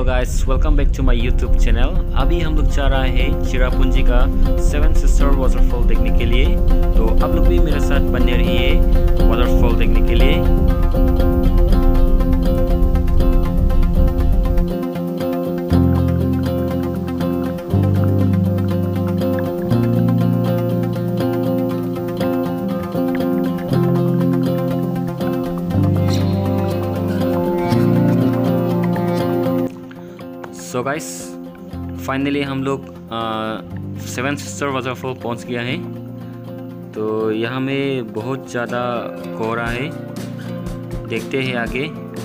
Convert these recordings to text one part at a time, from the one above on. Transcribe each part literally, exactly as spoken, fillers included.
Guys, welcome back to my YouTube channel. अभी हम लोग जा रहे हैं चिरापुंजी का सेवन सिस्टर वाटरफॉल देखने के लिए। तो आप लोग भी मेरे साथ बने रहिए वाटरफॉल देखने के लिए। सो गाइस, फाइनली हम लोग सेवन सिस्टर वाटरफॉल पहुंच गया है। तो यहाँ में बहुत ज़्यादा कोहरा है, देखते हैं आगे।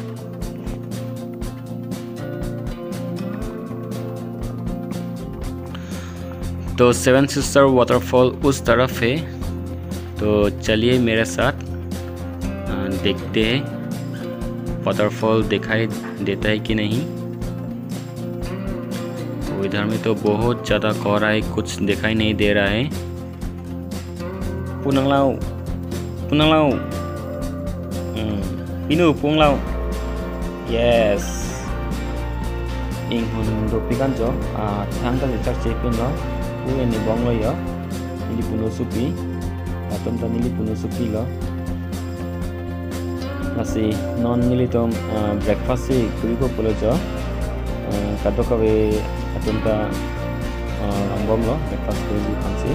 तो सेवन सिस्टर वाटरफॉल उस तरफ है, तो चलिए मेरे साथ आ, देखते हैं वाटरफॉल दिखाई देता है कि नहीं। इधर में तो बहुत ज़्यादा कोहरा है, कुछ दिखाई नहीं दे रहा है। पुनंगलाओ पुनंगलाओ पिनु पुंगलाओ यस इंहुन do pikan jo a thangka ni chak chepin no ue ni bonglo yo nili puno supi atom ta nili puno supi lo nasi non nili tom breakfast si kuri ko polo jo kado kawe atom ta ambom lo breakfast ko di pansi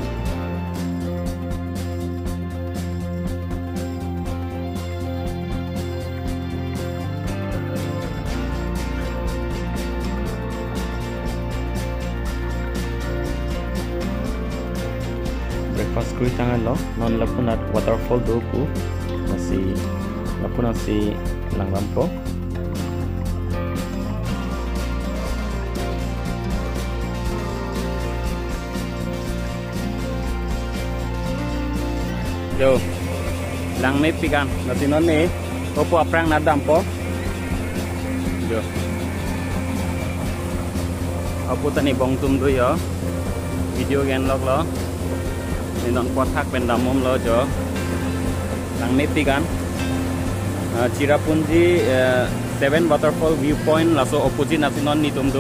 breakfast kuri tangan lo non lapunat waterfall do ku nasi lapunat si langgam po. Yo, lang may pikan, nasi non ni, opo aprang nadam po. Yo, opo tani bong tum do yo, video gen log lo, ni non po thak pen damom lo jo, lang may pikan, Chirapunji seven waterfall viewpoint laso opposite nasi non ni tum do.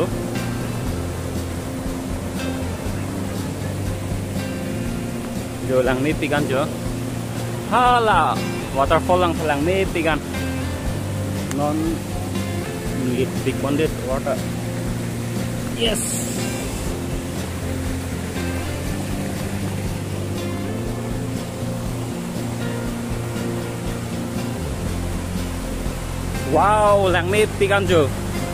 Jo lang may pikan jo. Hala, waterfall lang lang may pigan. Non need big bonded water. Yes. Wow, lang may pigan jo.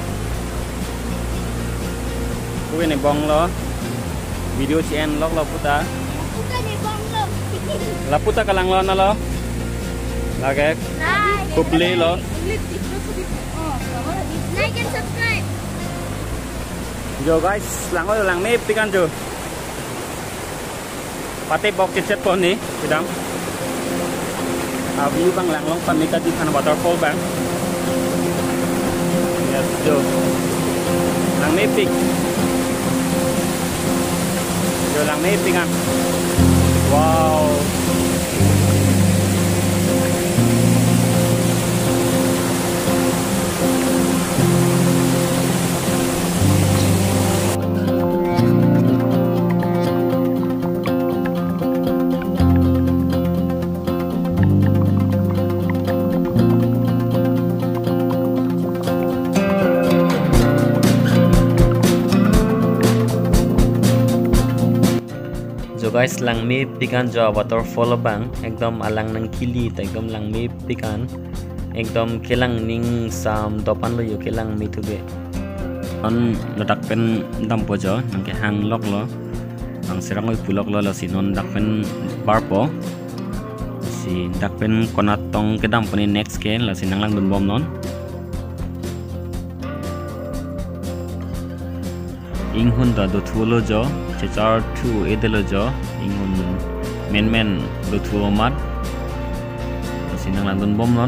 Kuwi ni bong lo. Video cien log lo puta. Laputa ka lang lo na lo. Lagek. Kupli lo. Like and subscribe. Jo guys, lang lo lang may pikan jo. Pati bok cicet po ni, sidam. Ah, view bang lang long panika di kan waterfall bang. Yes, jo. Lang may pik. Jo lang may pikan. Wow. So guys, lang may pikan jo waterfall bang ekdom alang nang kili ta ekdom lang may pikan ekdom kelang ning sam dopan lo yo kelang mi tuge on nadak pen dampo jo nang ke hang lok lo ang serang oi pulok lo lo sinon dak pen barpo si dak pen konat tong ke dampo ni next ke la sinang lang dun bom non inghun da do thulo jo chechar thu edelo jo inghun men men do thu mat sinang lang dun bom non.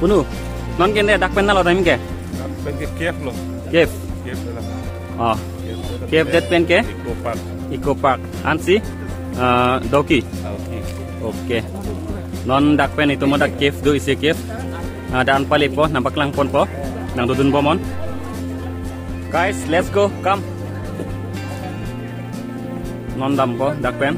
Puno. Non kende dak pen na lo time ke. Pen ke cave lo. Cave. Cave lah. Oh. Cave that pen ke? Eco Park. Eco Park. Ansi. Uh, Doki. Okay. Okay. Non dak pen itu mo dak cave do isi cave. Uh, daan pali po nampak lang pon po. Nang dudun po mon. Guys, let's go. Come. Non dam po dak pen.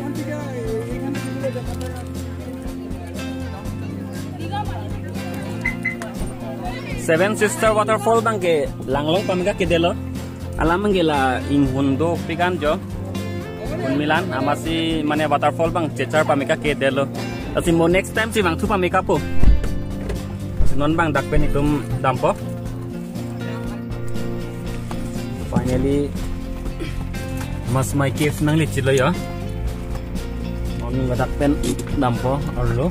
Seven Sister Waterfall bang ke langlong pamiga ke delo. Alam manggila inghundo pikan jo. Milan amasi mane waterfall bang cecar pamiga ke delo. Asi mo next time si bang tu pamika po. Non bang dak pen itum dampo. Finally mas my cave nang lichilo ya. Non dak pen dampo arlo.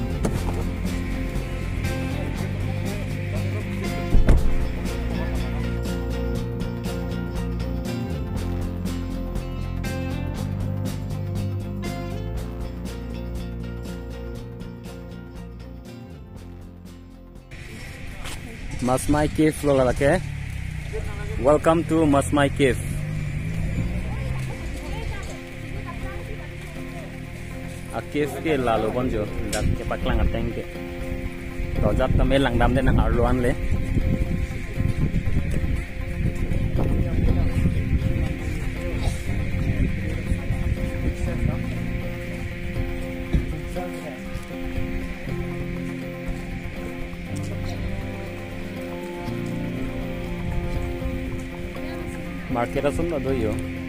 Masmai Cave lo lalake. Welcome to Masmai Cave. A cave ke lalo bonjo dak ke paklang ateng ke. Rojat tame lang dam den nang arluan le. Market asun na do yo.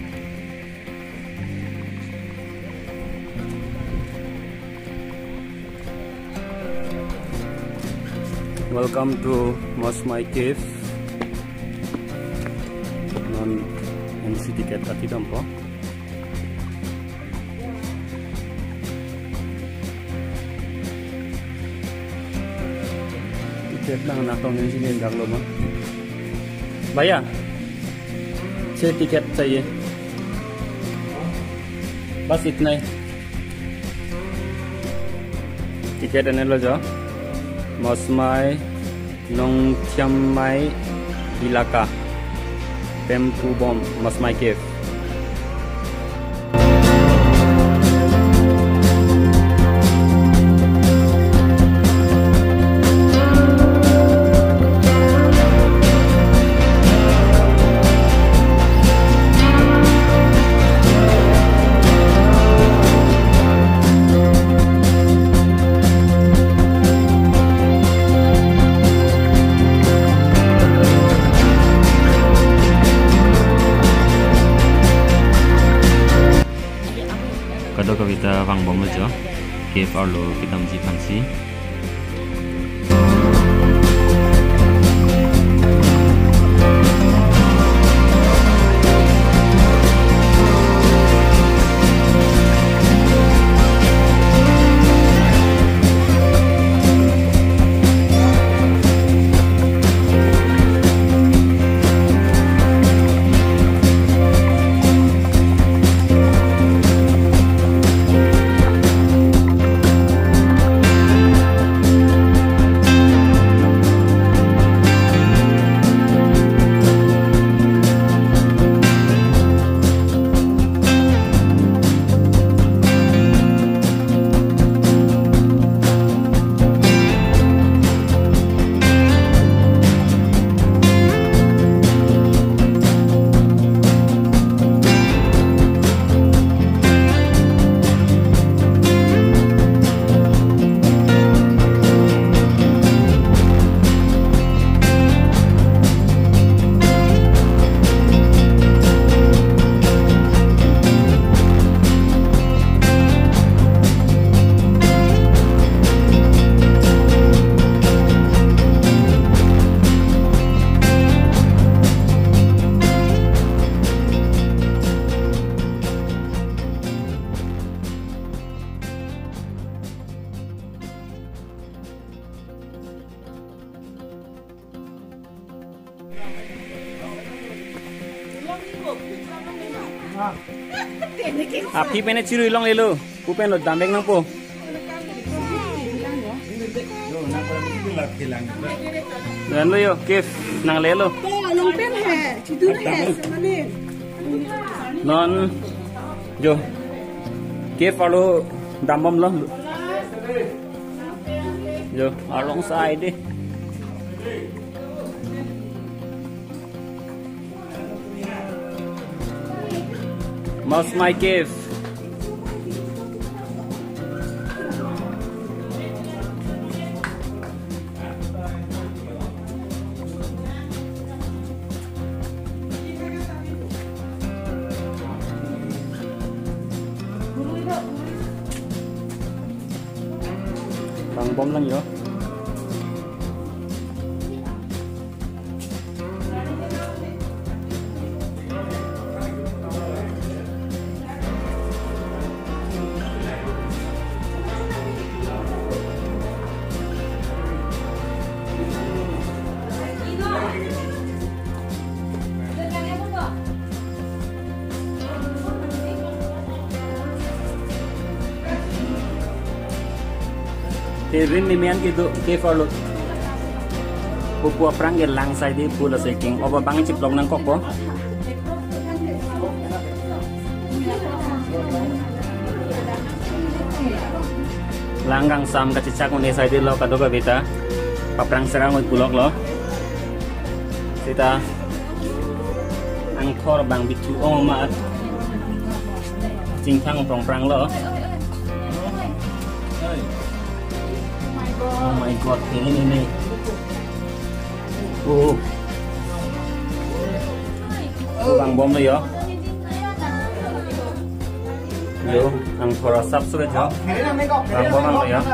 Welcome to Masmai Cave. Non N C tiket ati dampo. Tiket lang natong N C din daglo mo. Baya. छह ticket चाहिए बस इतना ही टिकट आने लो जाओ मौसमाई नोंगथियामाई इलाका पेम्पू बम मौसमाई केव Kado kawita wang bom jo cave arlo kitam ji fansi Api pene ciru ilong lelo, ku pen lo dambeng nang po. hilang. Dan lo yo, kif nang lelo. Long pen hai, cidu hai, semane. Non, jo, kif alo dambam lo. Jo, alongside deh. Mouse my cave. Bang bom lang yo. Rin ni mian gitu ke follow pupua perang ge lang sai di pula seking oba bang ciplok nang koko langgang sam ka cicak ni sai di lo kadoga beta paprang serang oi pulok lo sita angkor bang bitu oh ma jingpang prong prang lo. Oh my god, ini ini. Oh. Bang bom lo yo. Yo, ang thora sap suwe jo. Bang bom lo yo.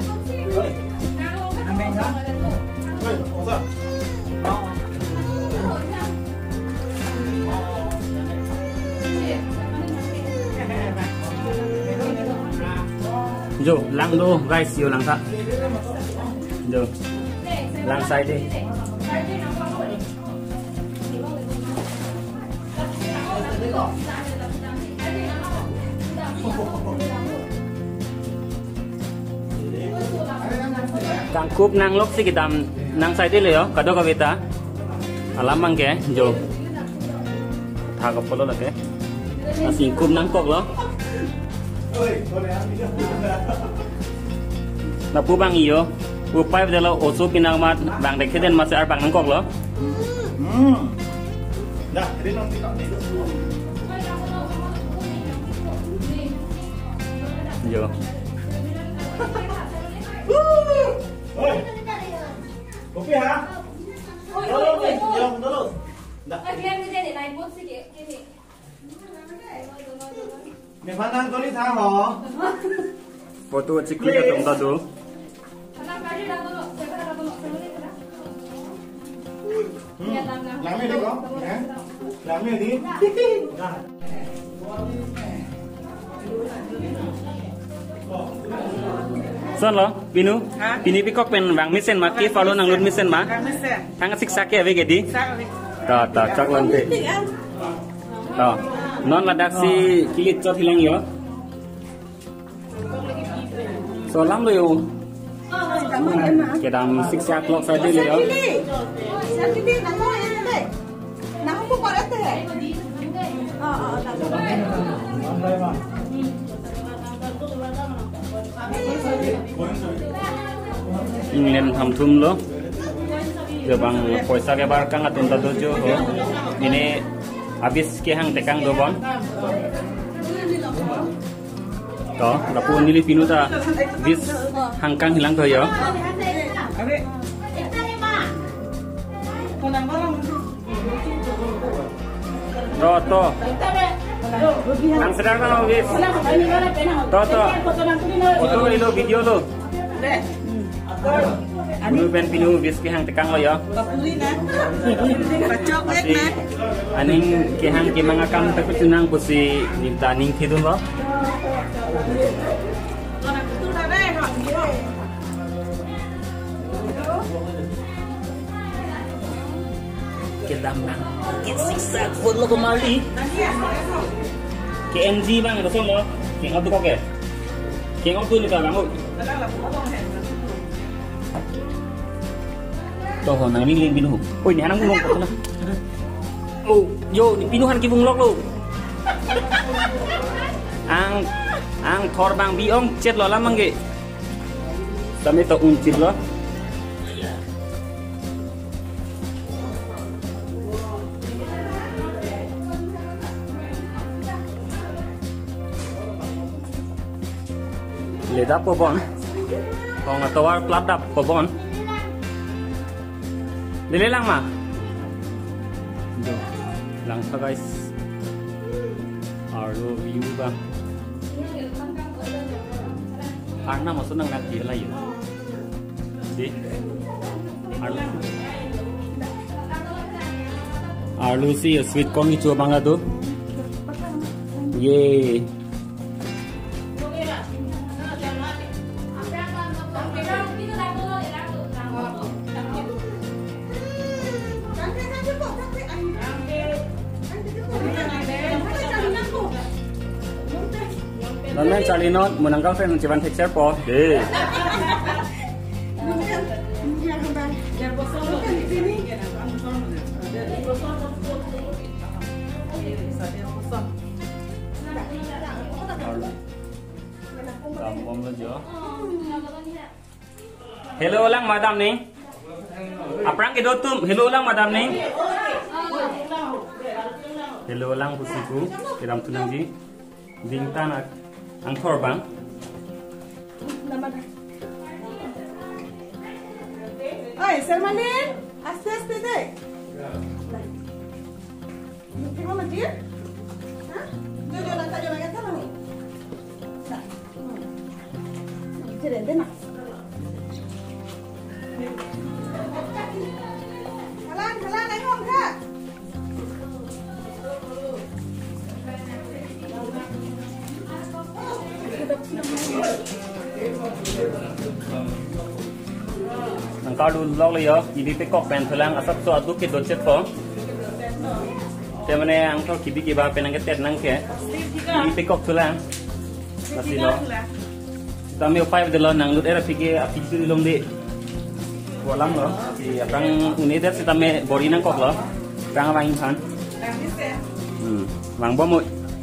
Jo, lang do guys yo lang ta. Jo, lang side đi. Kang kup nang lok si kita nang side le yo, kado ka beta. Alam mang ke, jo. Tha ka polo la ke. Asing kup nang kok lo. Na pu bang iyo. Upay pada lo osu pinang mat bang dek keden masih ar bang nangkok lo. Hmm. Dah, ini nanti kau ni. Jo. Oi. Kopi ha? Tolong ni, jom tolong. Dah. Ni pandang kau ni tha ho. Foto cikli ka tum ta do. Làm đi con, làm đi. Son lo, Pinu, Pini pikok pen bang misen ma, ki follow nang lut misen ma. Thang siksa ke ave gedi. Ta ta chak lan te. Ta, non ladak si kilit chot hilang yo. So lam lo yo. Kedam siksa klok sa de yo. England ham thum lo. Jo bang poisa ke bar kang atun ta dojo ho. Ini habis ke hang tekang do bang. To, lapu nili pinu ta bis hangkang hilang to yo. To to. Ang sedang kan bis. To to. Foto lo video lo. Pinu pen pinu bis ke hang tekang lo yo. Pasti aning ke hang ke mangakam takut tunang pusi dinta ning thidun lo. Kita bang, kita siksa pun lo kembali. K M G bang, itu lo. King of tu kok ke? King of tu ni kan bang. Toh nang ling ling pinuh. Oi ni anang mulong ko na. Oh, yo ni pinuhan ki bunglok lo. Ang ang thorbang biong chet lo lamang ge. Tami to uncit lo. Leda pobon. Kong atawar platap pobon. Dili lang ma. Do. Lang sa guys. Arlo view ba. Arna masuk nang nanti lah ya. Di. Arlo. Arlo si sweet corn ni coba bangga tu. Ye. Nonton cari not menangkap fan cuman texture po. Deh. Hello lang madam nih. Aprang ke dotum. Hello lang madam nih. Hello lang pusiku. Kiram tunang ji. Dingtan ang thorbang. Oi, Salmanin, aste aste deh. Mau mati? Hah? Jojo nanti jojo nanti apa nih? Nah, keren deh nak. Kalan, kalan, ayo angkat. Nang kau dulu log le yo, ibi pe kok pen thulang asap so adu ke dochet po. Temane ang thor kibi kiba penang ke tet nang ke. Ibi pe kok thulang. Masih lo. Tami upai de lo nang lut era pige api tu lom de. Walam lo. Si aprang uni der si tame bori nang kok lo. Prang wang han. Hmm, wang bomu.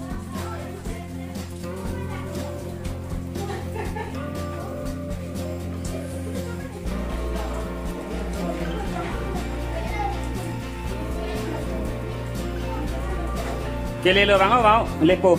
Kele lo bang wow lepo.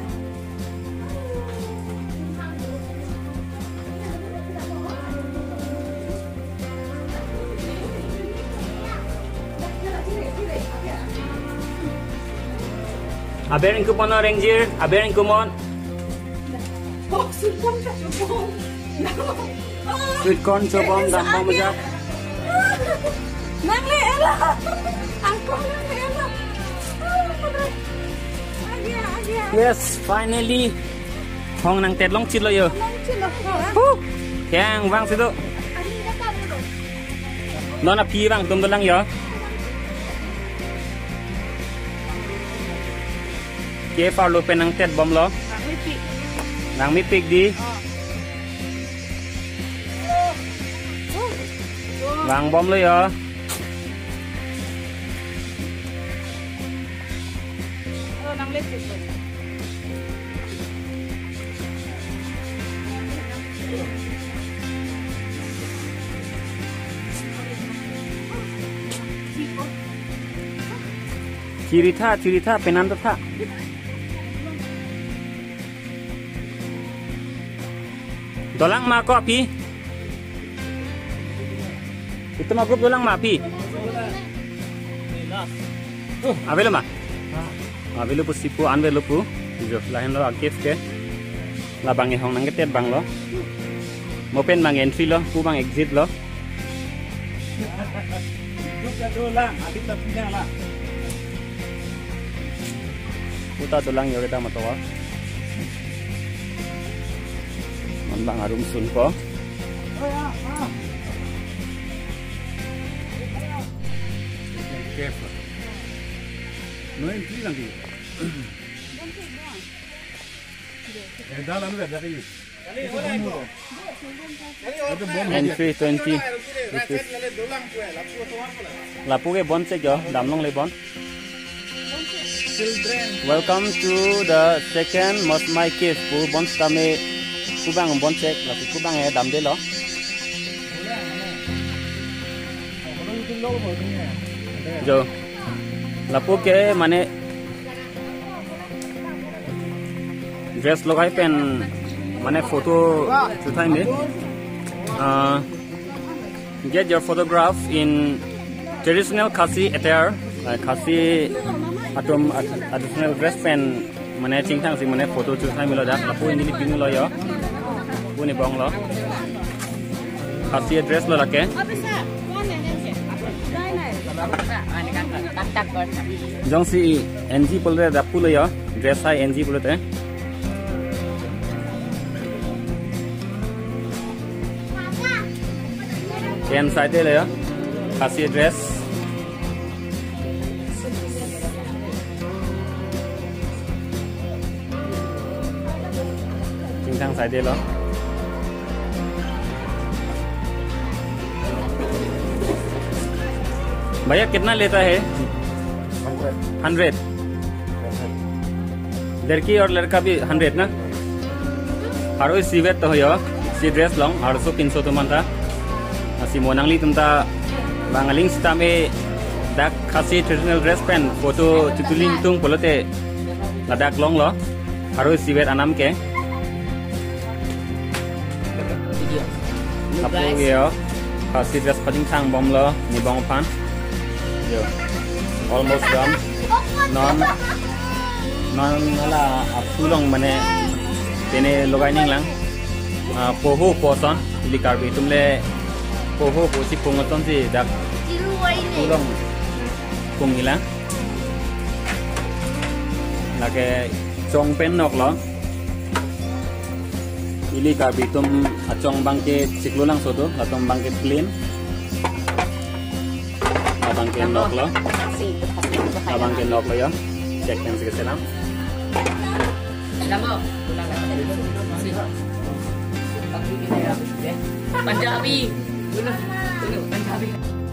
Abering kupon no ranger, abering kumon. Oh, sulpon ka sulpon. Sweet corn chobom dam bom ja. Nang le ela. Angkong nang le ela. Yes, finally. Hong nang tet long chit lo yo. Keng wang situ. Nona pi wang tum dolang yo. Ke far lo penang tet bom lo. Nang mi pik di. Wang bom lo yo. Nang le pik. Cirita, cirita, penan tha. Dolang ma ko api. Itu ma grup dolang ma api. Avelo ma. Avelo pu sipu anvelo pu. Jo lahen lo akif ke. Labang e hong nang ketet bang lo. Mopen bang entry lo, pu bang exit lo. Juga dolang, adik lebihnya lah. Puta dolang yo kita matawa. Bang arum sun ko. Careful. No entry lang di. Eh dalam udah dari. Entry twenty rupees. Lapu ke bon check yo, dam long le bon. Welcome to the second most my case. Pu bon stame kubang bon check, lapu kubang e dam de lo. Jo, lapu ke mane dress logai pen mane photo chutai me. Uh, get your photograph in traditional Khasi attire, like Khasi atom traditional dress pen mane chingthang si mane photo chutai me lo da lapu ini ping lo yo pu ni bong lo Khasi dress lo lake jong si N G pol re da pu lo yo dress hai N G pol te Ken side le ya Khasi dress chingthang side lo भैया कितना लेता है हंड्रेड लड़की और लड़का भी हंड्रेड ना हारो सीवेट तो हो सी ड्रेस लॉन्ग हारो सो तीन सौ तो मनता सी मोनांगली तुमता बांगालिंग स्टा में दाक खासी ट्रेडिशनल ड्रेस पेन फोटो चुतुलिंग तुंग पोलोते लदाक लॉन्ग लो हारो सीवेट अनाम के अपो ये खासी ड्रेस पतिंग थांग बम लो निबोंग पान almost done. Non non là apulong mane tene logai ning lang poho poson ili karbi tumle poho posi pongoton si dak apulong pungila lage chong pen nok lo ili karbi tum achong bangke siklulang soto atong bangke clean abang ke nok lo abang ke nok lo ya cek yang sikit selam lama Punjabi Punjabi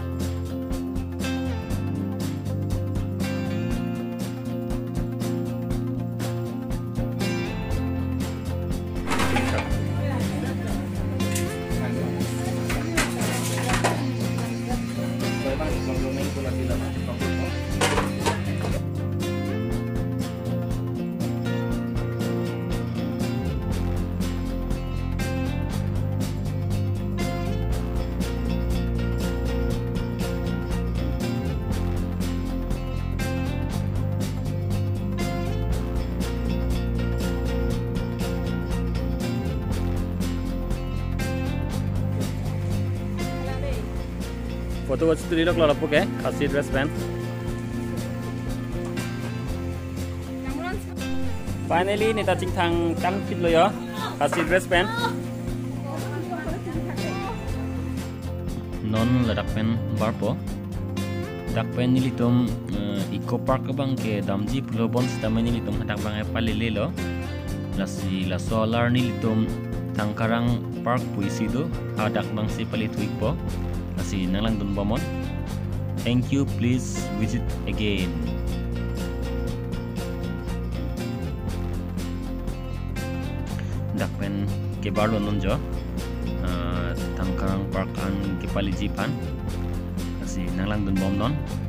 foto watch tu dilok lo lapu ke Khasi dress pen finally nita chingthang kan fit lo yo Khasi dress pen non ladak pen barpo dak pen nilitum eco park bang ke damji pulo bon stame nilitum hatak bang e palile lo lasi la solar nilitum tangkarang park puisi do hadak bang si palitwik po lasi nalang dun bomon. Thank you, please visit again. Dakpen ke barlo nonjo tangkarang park an ke palijipan lasi nalang dun bom non